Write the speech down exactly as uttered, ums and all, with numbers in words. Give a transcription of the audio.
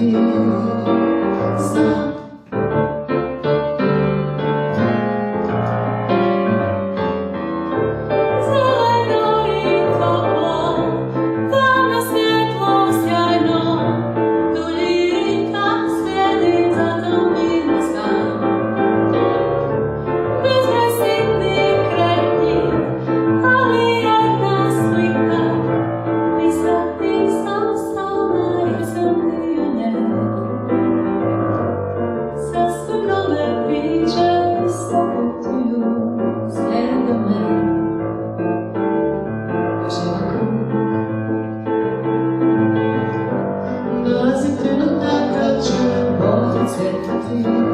znam. Zeleno i toplo, tamno svjetlo sjajno, duljina slijedi za domina stan. Bezbroj sitnih kretnji, ali jedna slika, visati samostalna i crni u nje. Sasvim nove priče se putuju slijedom me. Živa krug. Dolazi trenutak kad će Bog cvjetati.